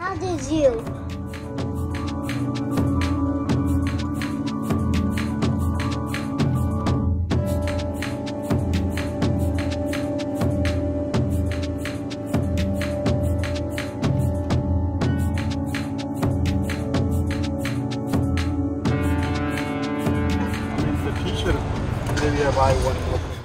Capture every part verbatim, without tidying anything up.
How did you? Maybe I buy one.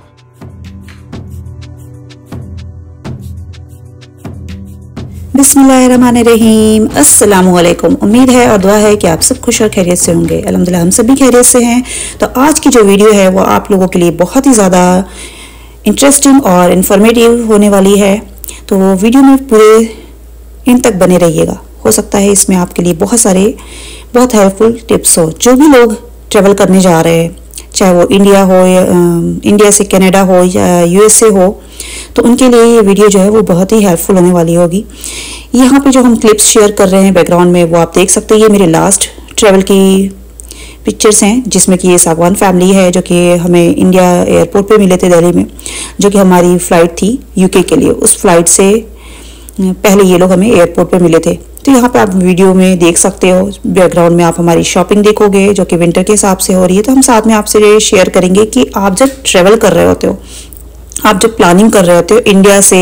बिस्मिल्लाहिर्रहमानिर्रहीम, अस्सलामुअलैकुम। उम्मीद है और दुआ है कि आप सब खुश और खैरियत से होंगे। अल्हम्दुलिल्लाह हम सभी खैरियत से हैं। तो आज की जो वीडियो है वो आप लोगों के लिए बहुत ही ज़्यादा इंटरेस्टिंग और इन्फॉर्मेटिव होने वाली है। तो वीडियो में पूरे इन तक बने रहिएगा। हो सकता है इसमें आपके लिए बहुत सारे बहुत हेल्पफुल टिप्स हो। जो भी लोग ट्रेवल करने जा रहे हैं, चाहे वो इंडिया हो या इंडिया से कनाडा हो या यूएसए हो, तो उनके लिए ये वीडियो जो है वो बहुत ही हेल्पफुल होने वाली होगी। यहाँ पे जो हम क्लिप्स शेयर कर रहे हैं बैकग्राउंड में, वो आप देख सकते हैं। ये मेरे लास्ट ट्रैवल की पिक्चर्स हैं, जिसमें कि ये सागवान फैमिली है जो कि हमें इंडिया एयरपोर्ट पे मिले थे दिल्ली में, जो कि हमारी फ़्लाइट थी यूके के लिए। उस फ्लाइट से पहले ये लोग हमें एयरपोर्ट पे मिले थे। तो यहाँ पे आप वीडियो में देख सकते हो, बैकग्राउंड में आप हमारी शॉपिंग देखोगे जो कि विंटर के हिसाब से हो रही है। तो हम साथ में आपसे शेयर करेंगे कि आप जब ट्रेवल कर रहे होते हो, आप जब प्लानिंग कर रहे होते हो इंडिया से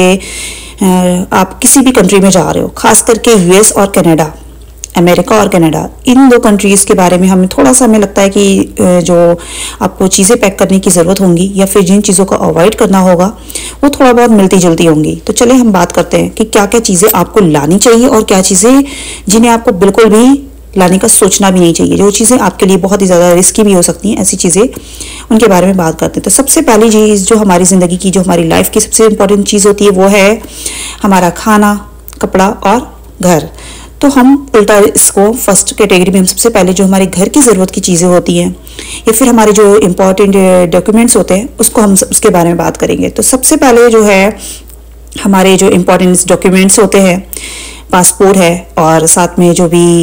आप किसी भी कंट्री में जा रहे हो, खास करके यूएस और कनाडा, अमेरिका और कनाडा, इन दो कंट्रीज़ के बारे में हमें थोड़ा सा हमें लगता है कि जो आपको चीज़ें पैक करने की ज़रूरत होंगी या फिर जिन चीज़ों को अवॉइड करना होगा वो थोड़ा बहुत मिलती जुलती होंगी। तो चले हम बात करते हैं कि क्या क्या चीज़ें आपको लानी चाहिए और क्या चीज़ें जिन्हें आपको बिल्कुल भी लाने का सोचना भी नहीं चाहिए, जो चीज़ें आपके लिए बहुत ही ज़्यादा रिस्की भी हो सकती हैं। ऐसी चीज़ें उनके बारे में बात करते हैं। तो सबसे पहली चीज़ जो हमारी ज़िंदगी की, जो हमारी लाइफ की सबसे इम्पोर्टेंट चीज़ होती है, वो है हमारा खाना, कपड़ा और घर। तो हम उल्टा इसको फर्स्ट कैटेगरी में हम सबसे पहले जो हमारे घर की ज़रूरत की चीज़ें होती हैं या फिर हमारे जो इम्पोर्टेंट डॉक्यूमेंट्स होते हैं उसको हम उसके बारे में बात करेंगे। तो सबसे पहले जो है हमारे जो इम्पोर्टेंट डॉक्यूमेंट्स होते हैं, पासपोर्ट है और साथ में जो भी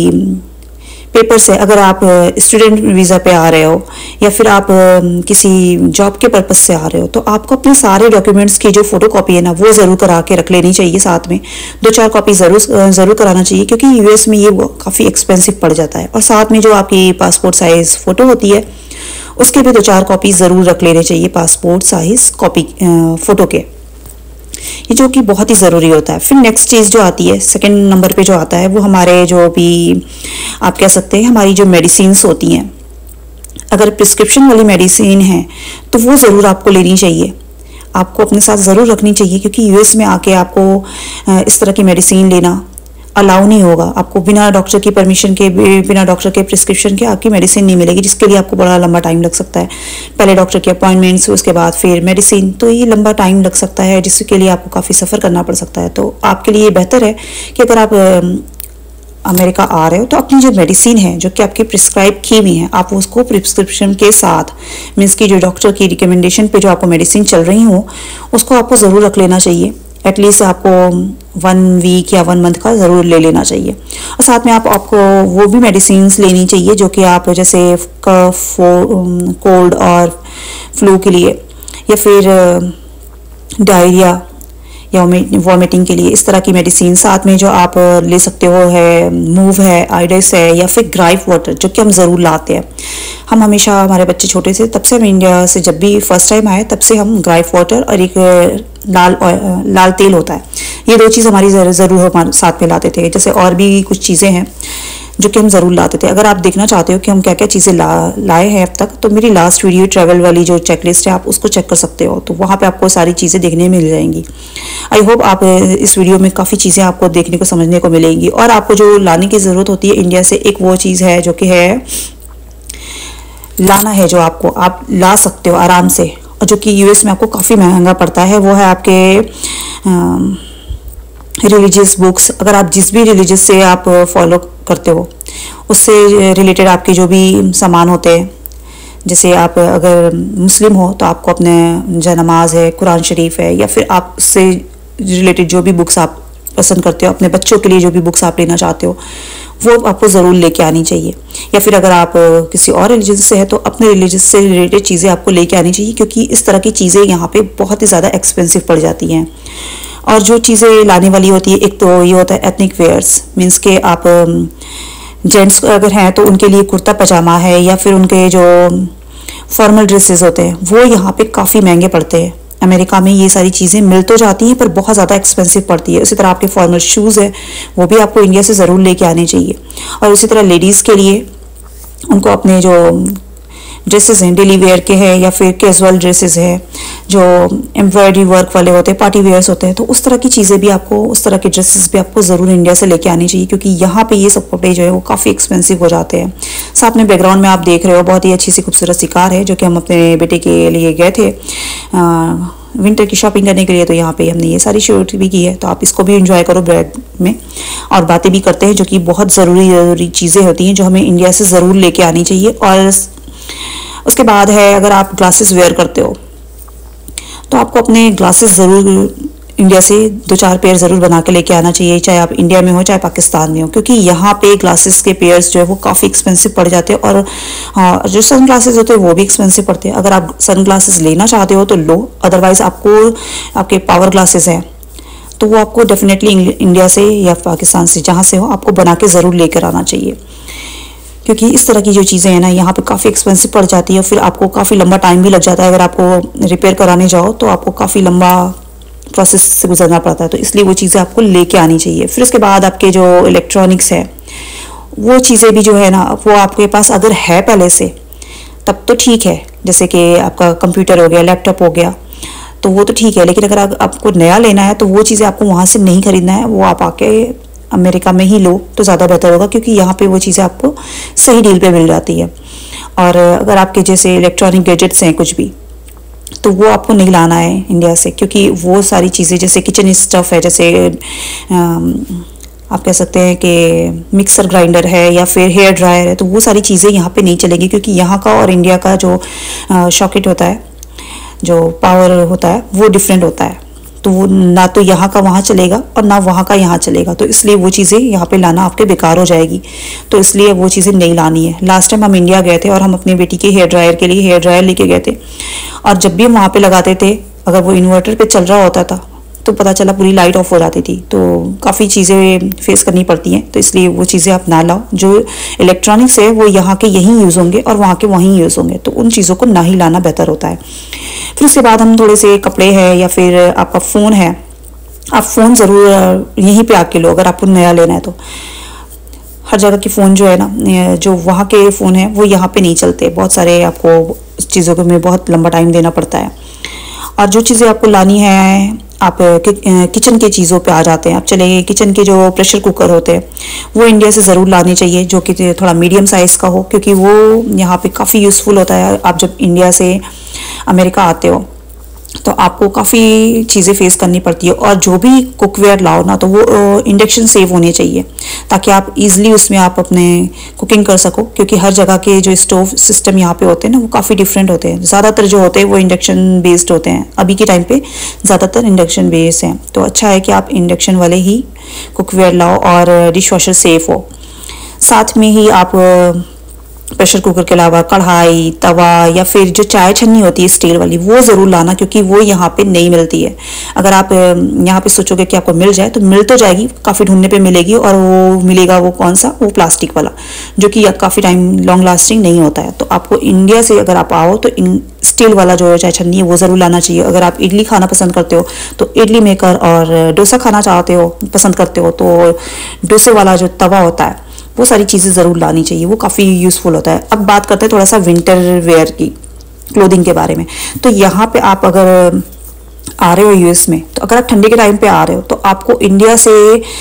पेपर्स है। अगर आप स्टूडेंट वीज़ा पे आ रहे हो या फिर आप किसी जॉब के पर्पस से आ रहे हो, तो आपको अपने सारे डॉक्यूमेंट्स की जो फोटो कॉपी है ना, वो ज़रूर करा के रख लेनी चाहिए। साथ में दो चार कॉपी ज़रूर ज़रूर कराना चाहिए, क्योंकि यूएस में ये काफ़ी एक्सपेंसिव पड़ जाता है। और साथ में जो आपकी पासपोर्ट साइज़ फ़ोटो होती है उसके भी दो चार कॉपी ज़रूर रख लेने चाहिए, पासपोर्ट साइज़ कॉपी फ़ोटो के, ये जो कि बहुत ही ज़रूरी होता है। फिर नेक्स्ट चीज़ जो आती है, सेकंड नंबर पे जो आता है, वो हमारे जो भी आप कह सकते हैं हमारी जो मेडिसिन्स होती हैं। अगर प्रिस्क्रिप्शन वाली मेडिसिन है तो वो ज़रूर आपको लेनी चाहिए, आपको अपने साथ ज़रूर रखनी चाहिए, क्योंकि यूएस में आके आपको इस तरह की मेडिसिन लेना अलाउ नहीं होगा। आपको बिना डॉक्टर की परमिशन के, बिना डॉक्टर के प्रिस्क्रिप्शन के आपकी मेडिसिन नहीं मिलेगी, जिसके लिए आपको बड़ा लंबा टाइम लग सकता है। पहले डॉक्टर की अपॉइंटमेंट्स, उसके बाद फिर मेडिसिन, तो ये लंबा टाइम लग सकता है, जिसके लिए आपको काफ़ी सफ़र करना पड़ सकता है। तो आपके लिए बेहतर है कि अगर आप अमेरिका आ रहे हो तो अपनी जो मेडिसिन है जो कि आपकी प्रिस्क्राइब की हुई है, आप उसको प्रिस्क्रिप्शन के साथ, मीन्स की जो डॉक्टर की रिकमेंडेशन पे जो आपको मेडिसिन चल रही हो उसको आपको ज़रूर रख लेना चाहिए। एटलीस्ट आपको वन वीक या वन मंथ का ज़रूर ले लेना चाहिए। और साथ में आप आपको वो भी मेडिसिन्स लेनी चाहिए जो कि आप जैसे कफ, कोल्ड और फ्लू के लिए, या फिर डायरिया या वॉमिटिंग के लिए, इस तरह की मेडिसिन। साथ में जो आप ले सकते हो है मूव है, आइडेस है, या फिर ग्राइफ वाटर, जो कि हम ज़रूर लाते हैं। हम हमेशा, हमारे बच्चे छोटे से, तब से हम इंडिया से जब भी फर्स्ट टाइम आए तब से हम ग्राइफ वाटर और एक लाल लाल तेल होता है, ये दो चीज़ हमारी ज़रूर हमारे साथ में लाते थे। जैसे और भी कुछ चीज़ें हैं जो कि हम ज़रूर लाते थे। अगर आप देखना चाहते हो कि हम क्या क्या चीज़ें ला लाए हैं अब तक, तो मेरी लास्ट वीडियो ट्रैवल वाली जो चेकलिस्ट है आप उसको चेक कर सकते हो, तो वहाँ पे आपको सारी चीज़ें देखने मिल जाएंगी। आई होप आप इस वीडियो में काफ़ी चीज़ें आपको देखने को समझने को मिलेंगी। और आपको जो लाने की ज़रूरत होती है इंडिया से, एक वो चीज़ है जो कि है लाना है, जो आपको आप ला सकते हो आराम से, और जो कि यूएस में आपको काफ़ी महंगा पड़ता है, वो है आपके रिलीजियस बुक्स। अगर आप जिस भी रिलीजियस से आप फॉलो करते हो उससे रिलेटेड आपके जो भी सामान होते हैं, जैसे आप अगर मुस्लिम हो तो आपको अपने जो नमाज है, कुरान शरीफ है, या फिर आप उससे रिलेटेड जो भी बुक्स आप पसंद करते हो, अपने बच्चों के लिए जो भी बुक्स आप लेना चाहते हो, वो आपको ज़रूर लेके आनी चाहिए। या फिर अगर आप किसी और रिलीजन से है तो अपने रिलीजन से रिलेटेड चीज़ें आपको लेके आनी चाहिए, क्योंकि इस तरह की चीज़ें यहाँ पे बहुत ही ज़्यादा एक्सपेंसिव पड़ जाती हैं। और जो चीज़ें लाने वाली होती है, एक तो ये होता है एथनिक वेयर्स, मीन्स के आप जेंट्स अगर हैं तो उनके लिए कुर्ता पजामा है, या फिर उनके जो फॉर्मल ड्रेसेस होते हैं वो यहाँ पे काफ़ी महंगे पड़ते हैं। अमेरिका में ये सारी चीज़ें मिल तो जाती हैं पर बहुत ज़्यादा एक्सपेंसिव पड़ती है। उसी तरह आपके फॉर्मल शूज़ है वो भी आपको इंडिया से ज़रूर लेके आने चाहिए। और उसी तरह लेडीज़ के लिए उनको अपने जो ड्रेसेस हैं डेली वेयर के हैं या फिर कैजुअल ड्रेसेस हैं जो एम्ब्रॉयडरी वर्क वाले होते हैं, पार्टी वेयर्स होते हैं, तो उस तरह की चीज़ें भी आपको, उस तरह के ड्रेसेस भी आपको ज़रूर इंडिया से लेके आनी चाहिए, क्योंकि यहाँ पे ये सब कपड़े जो है वो काफ़ी एक्सपेंसिव हो जाते हैं। साथ में बैकग्राउंड में आप देख रहे हो बहुत ही अच्छी सी खूबसूरत सी कार है जो कि हम अपने बेटे के लिए गए थे विंटर की शॉपिंग करने के लिए, तो यहाँ पे हमने ये सारी शूट भी की है। तो आप इसको भी एंजॉय करो बैग में, और बातें भी करते हैं जो कि बहुत ज़रूरी ज़रूरी चीज़ें होती हैं जो हमें इंडिया से ज़रूर लेके आनी चाहिए। और उसके बाद है, अगर आप ग्लासेस वेयर करते हो तो आपको अपने ग्लासेस ज़रूर इंडिया से दो चार पेयर ज़रूर बना के लेके आना चाहिए, चाहे आप इंडिया में हो चाहे पाकिस्तान में हो, क्योंकि यहाँ पे ग्लासेस के पेयर्स जो है वो काफ़ी एक्सपेंसिव पड़ जाते हैं। और हाँ, जो सन ग्लासेस होते हैं वो भी एक्सपेंसिव पड़ते हैं। अगर आप सन ग्लासेस लेना चाहते हो तो लो, अदरवाइज़ आपको आपके पावर ग्लासेस हैं तो वो आपको डेफिनेटली इंडिया से या पाकिस्तान से जहाँ से हो आपको बना के ज़रूर लेकर आना चाहिए, क्योंकि इस तरह की जो चीज़ें हैं ना यहाँ पे काफ़ी एक्सपेंसिव पड़ जाती है, फिर आपको काफ़ी लंबा टाइम भी लग जाता है। अगर आपको रिपेयर कराने जाओ तो आपको काफ़ी लंबा प्रोसेस से गुजरना पड़ता है, तो इसलिए वो चीज़ें आपको लेके आनी चाहिए। फिर उसके बाद आपके जो इलेक्ट्रॉनिक्स है वो चीज़ें भी जो है ना वो आपके पास अगर है पहले से तब तो ठीक है, जैसे कि आपका कंप्यूटर हो गया, लैपटॉप हो गया, तो वो तो ठीक है। लेकिन अगर आपको नया लेना है तो वो चीज़ें आपको वहाँ से नहीं खरीदना है, वो आप आके अमेरिका में ही लो तो ज़्यादा बेहतर होगा, क्योंकि यहाँ पे वो चीज़ें आपको सही डील पे मिल जाती है। और अगर आपके जैसे इलेक्ट्रॉनिक गैजेट्स हैं कुछ भी, तो वो आपको नहीं लाना है इंडिया से, क्योंकि वो सारी चीज़ें जैसे किचन स्टफ़ है, जैसे आप कह सकते हैं कि मिक्सर ग्राइंडर है या फिर हेयर ड्रायर है, तो वो सारी चीज़ें यहाँ पे नहीं चलेंगी, क्योंकि यहाँ का और इंडिया का जो सॉकेट होता है, जो पावर होता है वो डिफरेंट होता है। तो वो ना तो यहाँ का वहाँ चलेगा और ना वहाँ का यहाँ चलेगा, तो इसलिए वो चीज़ें यहाँ पे लाना आपके बेकार हो जाएगी, तो इसलिए वो चीज़ें नहीं लानी है। लास्ट टाइम हम इंडिया गए थे और हम अपनी बेटी के हेयर ड्रायर के लिए हेयर ड्रायर लेके गए थे, और जब भी हम वहाँ पे लगाते थे अगर वो इन्वर्टर पे चल रहा होता था तो पता चला पूरी लाइट ऑफ हो जाती थी, तो काफ़ी चीज़ें फेस करनी पड़ती हैं। तो इसलिए वो चीज़ें आप ना लाओ। जो इलेक्ट्रॉनिक्स है वो यहाँ के यहीं यूज़ होंगे और वहाँ के वहीं यूज़ होंगे, तो उन चीज़ों को ना ही लाना बेहतर होता है। फिर उसके बाद हम थोड़े से कपड़े हैं या फिर आपका फ़ोन है, आप फ़ोन ज़रूर यहीं पे आके लो अगर आपको नया लेना है तो। हर जगह की फ़ोन जो है ना, जो वहाँ के फ़ोन है वो यहाँ पे नहीं चलते, बहुत सारे आपको चीज़ों में बहुत लंबा टाइम देना पड़ता है। और जो चीज़ें आपको लानी है, आप किचन के चीज़ों पे आ जाते हैं। आप चले किचन के जो प्रेशर कुकर होते हैं वो इंडिया से ज़रूर लाने चाहिए, जो कि थोड़ा मीडियम साइज़ का हो, क्योंकि वो यहाँ पे काफ़ी यूज़फुल होता है। आप जब इंडिया से अमेरिका आते हो तो आपको काफ़ी चीज़ें फेस करनी पड़ती है, और जो भी कुकवेयर लाओ ना तो वो इंडक्शन सेफ होने चाहिए, ताकि आप इजीली उसमें आप अपने कुकिंग कर सको, क्योंकि हर जगह के जो स्टोव सिस्टम यहाँ पे होते हैं ना वो काफ़ी डिफरेंट होते हैं। ज़्यादातर जो होते हैं वो इंडक्शन बेस्ड होते हैं, अभी के टाइम पे ज़्यादातर इंडक्शन बेस्ड हैं। तो अच्छा है कि आप इंडक्शन वाले ही कुकवेयर लाओ और डिश वॉशर सेफ हो। साथ में ही आप प्रेशर कुकर के अलावा कढ़ाई, तवा या फिर जो चाय छन्नी होती है स्टील वाली वो ज़रूर लाना, क्योंकि वो यहाँ पे नहीं मिलती है। अगर आप यहाँ पे सोचोगे कि आपको मिल जाए तो मिल तो जाएगी, काफ़ी ढूंढने पे मिलेगी, और वो मिलेगा वो कौन सा, वो प्लास्टिक वाला, जो कि काफ़ी टाइम लॉन्ग लास्टिंग नहीं होता है। तो आपको इंडिया से अगर आप आओ तो स्टील वाला जो चाय छन्नी है वो ज़रूर लाना चाहिए। अगर आप इडली खाना पसंद करते हो तो इडली मेकर, और डोसा खाना चाहते हो पसंद करते हो तो डोसे वाला जो तवा होता है वो सारी चीज़ें ज़रूर लानी चाहिए, वो काफ़ी यूज़फुल होता है। अब बात करते हैं थोड़ा सा विंटर वेयर की, क्लोथिंग के बारे में। तो यहाँ पे आप अगर आ रहे हो यूएस में, तो अगर आप ठंडी के टाइम पे आ रहे हो तो आपको इंडिया से,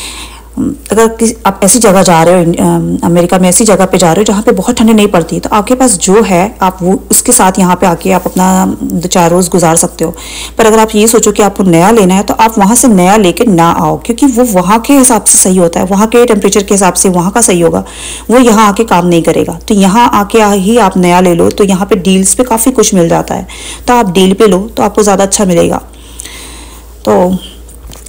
अगर किसी आप ऐसी जगह जा रहे हो अमेरिका में, ऐसी जगह पे जा रहे हो जहाँ पे बहुत ठंडी नहीं पड़ती, तो आपके पास जो है आप वो उसके साथ यहाँ पे आके आप अपना दो चार रोज़ गुजार सकते हो। पर अगर आप ये सोचो कि आपको नया लेना है तो आप वहाँ से नया लेके ना आओ, क्योंकि वो वहाँ के हिसाब से सही होता है, वहाँ के टेम्परेचर के हिसाब से वहाँ का सही होगा, वो यहाँ आके काम नहीं करेगा। तो यहाँ आके ही आप नया ले लो, तो यहाँ पे डील्स पे काफ़ी कुछ मिल जाता है, तो आप डील पे लो तो आपको ज़्यादा अच्छा मिलेगा। तो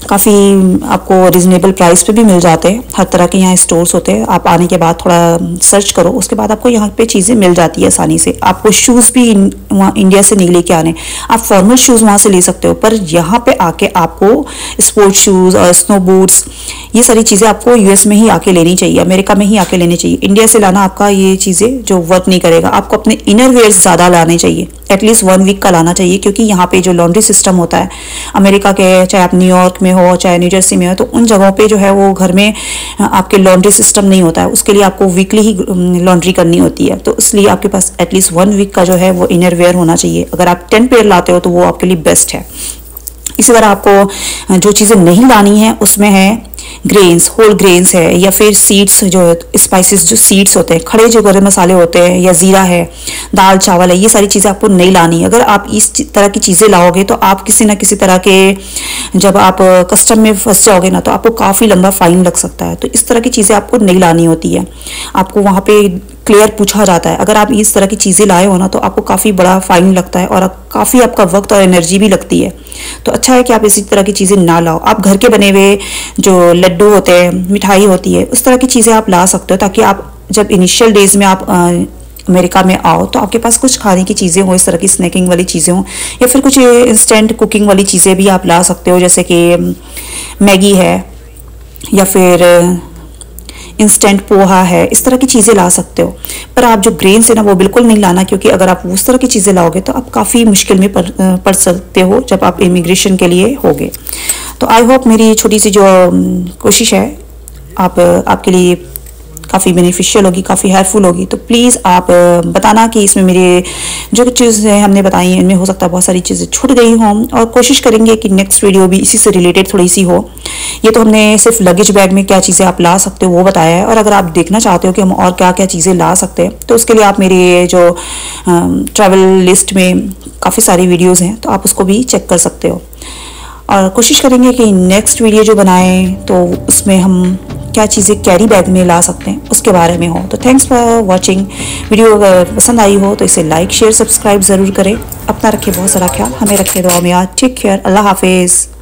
काफ़ी आपको रिजनेबल प्राइस पे भी मिल जाते हैं। हर तरह के यहाँ स्टोर्स होते हैं। आप आने के बाद थोड़ा सर्च करो, उसके बाद आपको यहाँ पे चीज़ें मिल जाती है आसानी से। आपको शूज़ भी वहाँ इंडिया से नहीं लेके आने, आप फॉर्मल शूज़ वहाँ से ले सकते हो, पर यहाँ पे आके आपको स्पोर्ट्स शूज़ और स्नो बूट्स ये सारी चीज़ें आपको यूएस में ही आके लेनी चाहिए, अमेरिका में ही आके लेनी चाहिए। इंडिया से लाना आपका ये चीज़ें जो वर्क नहीं करेगा। आपको अपने इनर वेयर्स ज़्यादा लाने चाहिए, एटलीस्ट वन वीक का लाना चाहिए, क्योंकि यहाँ पे जो लॉन्ड्री सिस्टम होता है अमेरिका के, चाहे आप न्यूयॉर्क में हो चाहे न्यू जर्सी में हो, तो उन जगहों पे जो है वो घर में आपके लॉन्ड्री सिस्टम नहीं होता है। उसके लिए आपको वीकली ही लॉन्ड्री करनी होती है, तो इसलिए आपके पास एटलीस्ट वन वीक का जो है वो इनर वेयर होना चाहिए। अगर आप टेन पेयर लाते हो तो वो आपके लिए बेस्ट है। इसी तरह आपको जो चीज़ें नहीं लानी है उसमें है ग्रेन्स, होल ग्रेन्स है, या फिर सीड्स, जो स्पाइसेस जो सीड्स होते हैं, खड़े जो गरम मसाले होते हैं, या ज़ीरा है, दाल चावल है, ये सारी चीज़ें आपको नहीं लानी है। अगर आप इस तरह की चीज़ें लाओगे तो आप किसी ना किसी तरह के, जब आप कस्टम में फंस जाओगे ना, तो आपको काफ़ी लंबा फाइन लग सकता है। तो इस तरह की चीज़ें आपको नहीं लानी होती है। आपको वहाँ पे क्लियर पूछा जाता है, अगर आप इस तरह की चीज़ें लाए हो ना तो आपको काफ़ी बड़ा फाइन लगता है और काफ़ी आपका वक्त और एनर्जी भी लगती है। तो अच्छा है कि आप इसी तरह की चीज़ें ना लाओ। आप घर के बने हुए जो लड्डू होते हैं, मिठाई होती है, उस तरह की चीज़ें आप ला सकते हो, ताकि आप जब इनिशियल डेज में आप अमेरिका में आओ तो आपके पास कुछ खाने की चीज़ें हो, इस तरह की स्नैकिंग वाली चीज़ें हो, या फिर कुछ इंस्टेंट कुकिंग वाली चीज़ें भी आप ला सकते हो, जैसे कि मैगी है या फिर इंस्टेंट पोहा है, इस तरह की चीज़ें ला सकते हो। पर आप जो ग्रेन्स है ना वो बिल्कुल नहीं लाना, क्योंकि अगर आप उस तरह की चीज़ें लाओगे तो आप काफ़ी मुश्किल में पड़ पड़ सकते हो जब आप इमिग्रेशन के लिए होगे। तो आई होप मेरी छोटी सी जो कोशिश है आप आपके लिए काफ़ी बेनिफिशियल होगी, काफ़ी हेल्पफुल होगी। तो प्लीज़ आप बताना कि इसमें मेरे जो चीज़ें हमने बताई हैं इनमें हो सकता है बहुत सारी चीज़ें छूट गई हों, और कोशिश करेंगे कि नेक्स्ट वीडियो भी इसी से रिलेटेड थोड़ी सी हो। ये तो हमने सिर्फ लगेज बैग में क्या चीज़ें आप ला सकते हो वो बताया है, और अगर आप देखना चाहते हो कि हम और क्या क्या चीज़ें ला सकते हैं तो उसके लिए आप मेरे जो ट्रैवल लिस्ट में काफ़ी सारी वीडियोज़ हैं तो आप उसको भी चेक कर सकते हो। और कोशिश करेंगे कि नेक्स्ट वीडियो जो बनाएं तो उसमें हम क्या चीज़ें कैरी बैग में ला सकते हैं उसके बारे में हो। तो थैंक्स फॉर वॉचिंग। वीडियो अगर पसंद आई हो तो इसे लाइक शेयर सब्सक्राइब ज़रूर करें। अपना रखें बहुत सारा ख्याल, हमें रखें दुआ में याद। टेक केयर, अल्लाह हाफिज़।